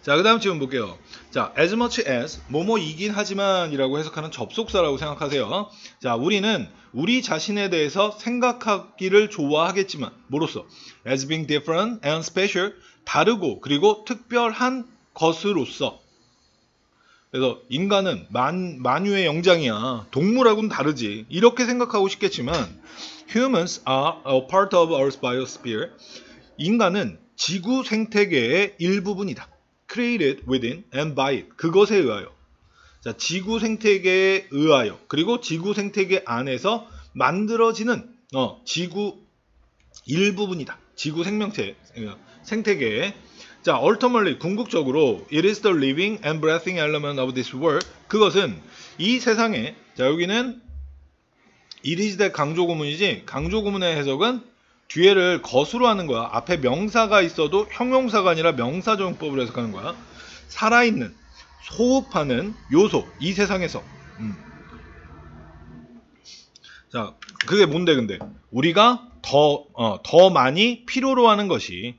자, 그 다음 질문 볼게요. 자, as much as, 뭐뭐이긴 하지만 이라고 해석하는 접속사라고 생각하세요. 자, 우리는 우리 자신에 대해서 생각하기를 좋아하겠지만, 뭐로써? as being different and special, 다르고 그리고 특별한 것으로서. 그래서 인간은 만유의 영장이야. 동물하고는 다르지. 이렇게 생각하고 싶겠지만, humans are a part of Earth's biosphere. 인간은 지구 생태계의 일부분이다. created within and by it. 그것에 의하여. 자, 지구 생태계에 의하여. 그리고 지구 생태계 안에서 만들어지는 지구 일부분이다. 지구 생명체 생태계에. 자, ultimately 궁극적으로 it is the living and breathing element of this world. 그것은 이 세상에, 자, 여기는 it is 대 강조구문이지, 강조구문의 해석은 뒤에를 것으로 하는 거야. 앞에 명사가 있어도 형용사가 아니라 명사정법으로 해석하는 거야. 살아있는, 호흡하는 요소, 이 세상에서. 자, 그게 뭔데 근데? 우리가 더 많이 필요로 하는 것이,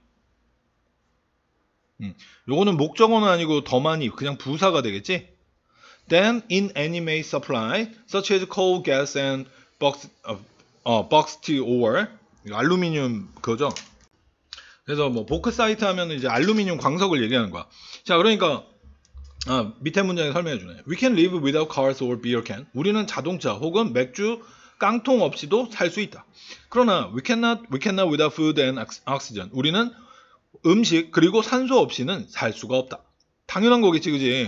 요거는 목적어는 아니고 더 많이, 그냥 부사가 되겠지? Then in any may supply, such as coal, gas, and bauxite ore. 알루미늄 그거죠. 그래서 뭐 보크사이트 하면 이제 알루미늄 광석을 얘기하는 거야. 자, 그러니까 밑에 문장에 설명해 주네. We can live without cars or beer can. 우리는 자동차 혹은 맥주 깡통 없이도 살 수 있다. 그러나 we cannot without food and oxygen. 우리는 음식 그리고 산소 없이는 살 수가 없다. 당연한 거겠지, 그지?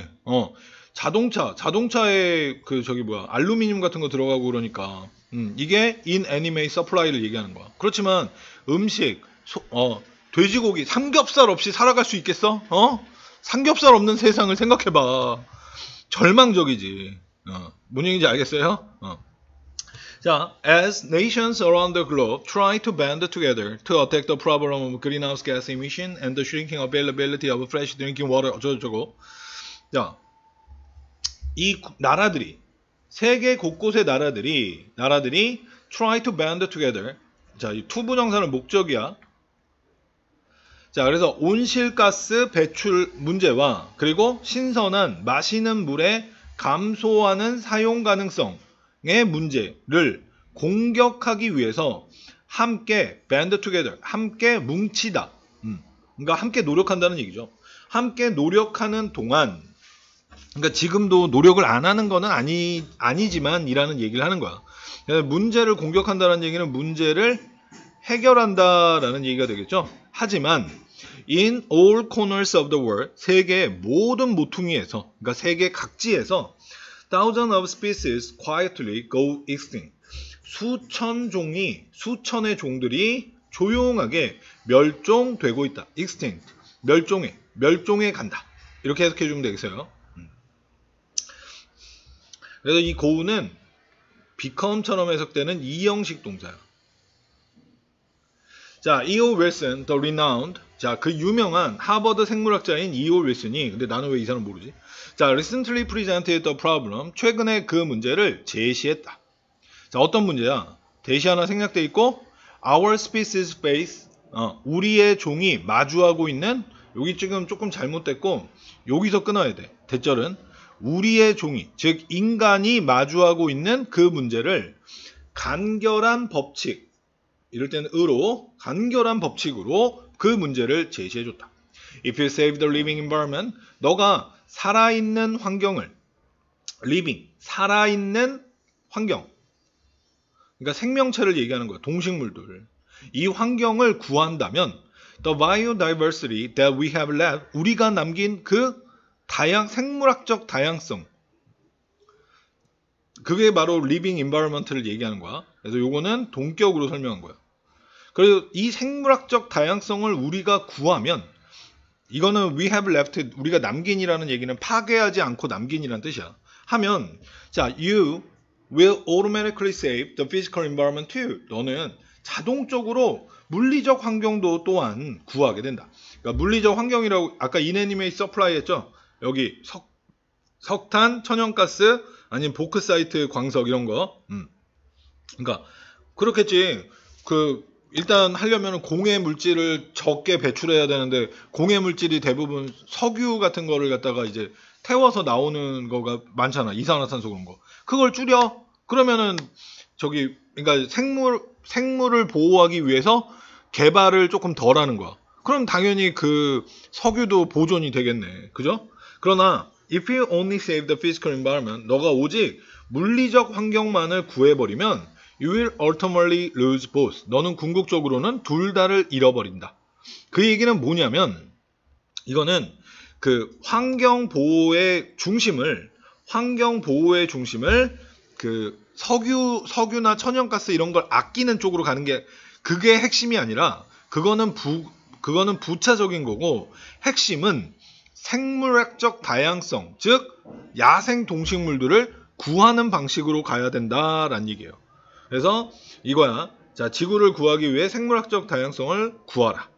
자동차에 알루미늄 같은 거 들어가고 그러니까. 이게 in any may supply를 얘기하는 거야. 그렇지만 음식, 돼지고기, 삼겹살 없이 살아갈 수 있겠어? 삼겹살 없는 세상을 생각해봐. 절망적이지. 뭔 얘기인지 알겠어요? 자, as nations around the globe try to band together to attack the problem of greenhouse gas emission and the shrinking availability of fresh drinking water, 어쩌고저쩌고. 자, 이 나라들이, 세계 곳곳의 나라들이 try to band together. 자, 이 투부정사는 목적이야. 자, 그래서 온실가스 배출 문제와 그리고 신선한 마시는 물의 감소하는 사용 가능성의 문제를 공격하기 위해서 함께 band together, 함께 뭉치다. 그러니까 함께 노력한다는 얘기죠. 함께 노력하는 동안, 그러니까 지금도 노력을 안 하는 거는 아니지만 이라는 얘기를 하는 거야. 문제를 공격한다는 얘기는 문제를 해결한다라는 얘기가 되겠죠. 하지만 in all corners of the world, 세계의 모든 모퉁이에서, 그러니까 세계 각지에서 thousands of species quietly go extinct. 수천의 종들이 조용하게 멸종되고 있다. extinct. 멸종에 간다. 이렇게 해석해 주면 되겠어요. 그래서 이 go는 become처럼 해석되는 이형식 동사야. 자, E.O. 윌슨, the renowned. 자, 그 유명한 하버드 생물학자인 E.O. 윌슨이, 근데 나는 왜 이 사람 모르지? 자, recently presented the problem. 최근에 그 문제를 제시했다. 자, 어떤 문제야? 대시 하나 생략돼 있고, our species face. 우리의 종이 마주하고 있는, 여기 지금 조금 잘못됐고, 여기서 끊어야 돼. 대절은. 우리의 종이, 즉 인간이 마주하고 있는 그 문제를 간결한 법칙, 이럴 때는 간결한 법칙으로 그 문제를 제시해줬다. If you save the living environment, 너가 살아있는 환경을, 살아있는 환경, 그러니까 생명체를 얘기하는 거야. 동식물들. 이 환경을 구한다면 the biodiversity that we have left, 우리가 남긴 그 생물학적 다양성, 그게 바로 living environment를 얘기하는 거야. 그래서 요거는 동격으로 설명한 거야. 그리고 이 생물학적 다양성을 우리가 구하면, 이거는 we have left, 우리가 남긴이라는 얘기는 파괴하지 않고 남긴이라는 뜻이야. 하면, 자, you will automatically save the physical environment too. 너는 자동적으로 물리적 환경도 또한 구하게 된다. 그러니까 물리적 환경이라고 아까 inanimate supply 했죠. 여기 석탄, 천연가스, 아니면 보크사이트 광석 이런 거. 그러니까 그렇겠지. 일단 하려면 공해 물질을 적게 배출해야 되는데 공해 물질이 대부분 석유 같은 거를 갖다가 이제 태워서 나오는 거가 많잖아. 이산화탄소 그런 거. 그걸 줄여. 그러면은 저기 그러니까 생물을 보호하기 위해서 개발을 조금 덜 하는 거야. 그럼 당연히 그 석유도 보존이 되겠네. 그죠? 그러나 if you only save the physical environment, 너가 오직 물리적 환경만을 구해버리면 you will ultimately lose both. 너는 궁극적으로는 둘 다를 잃어버린다. 그 얘기는 뭐냐면 이거는 그 환경 보호의 중심을 그 석유나 천연가스 이런 걸 아끼는 쪽으로 가는 게 그게 핵심이 아니라 그거는 부차적인 거고 핵심은 생물학적 다양성, 즉 야생 동식물들을 구하는 방식으로 가야 된다라는 얘기예요. 그래서 이거야. 자, 지구를 구하기 위해 생물학적 다양성을 구하라.